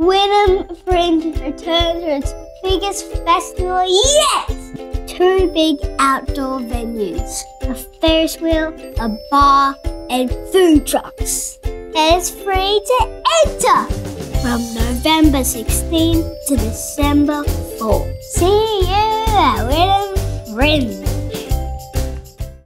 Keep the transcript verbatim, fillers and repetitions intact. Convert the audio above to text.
Wynnum Fringe returns to its biggest festival yet! Two big outdoor venues, a Ferris wheel, a bar, and food trucks. And it's free to enter from November sixteenth to December fourth. See you at Wynnum Fringe.